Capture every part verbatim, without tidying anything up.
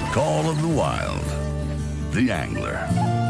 Call of the Wild, the Angler.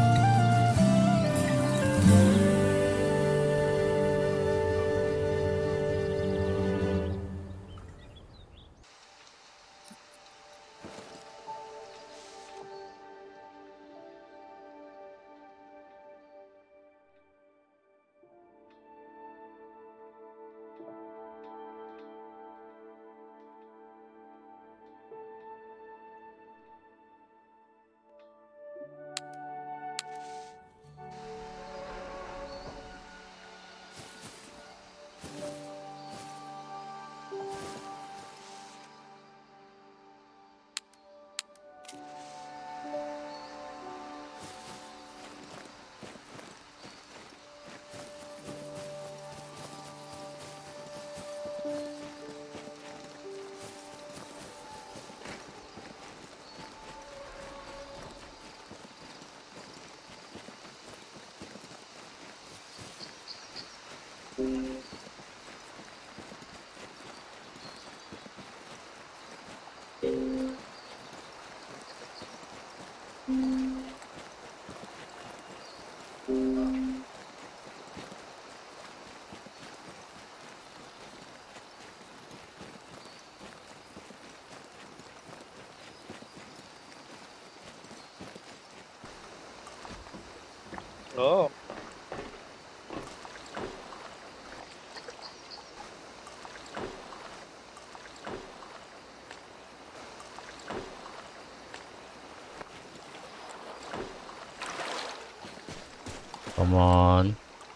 Oh. Come on.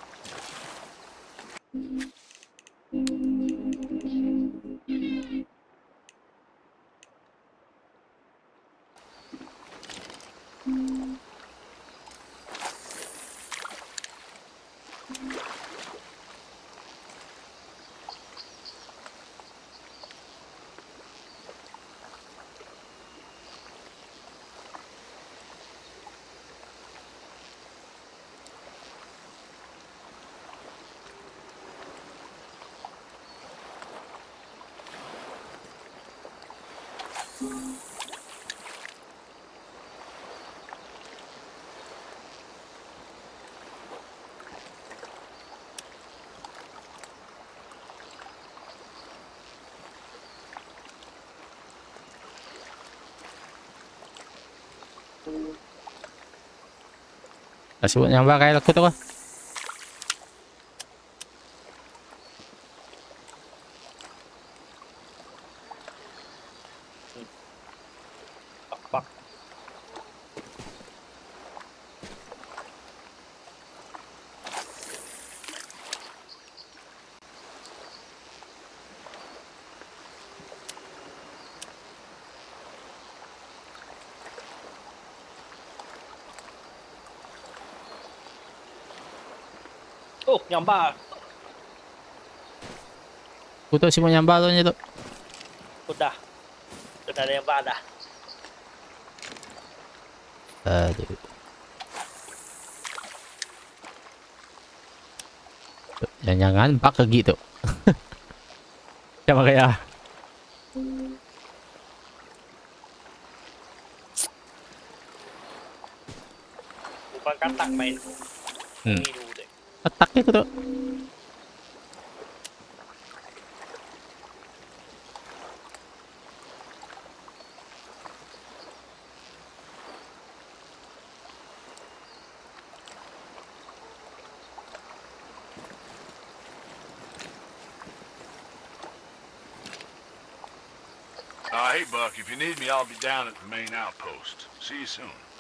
Nasibuk nyambar kayak aku tuh. Pak. Oh, nyambar. Aku tuh sih mau nyambar tuh itu. Udah. Udah ada nyambar dah. Aduh. Jangan-jangan bak ke gitu. Coba kayak. Bukan katak main. Hmm. Ini dulu deh. Atak itu tuh. Uh, hey, Buck, if you need me, I'll be down at the main outpost. See you soon.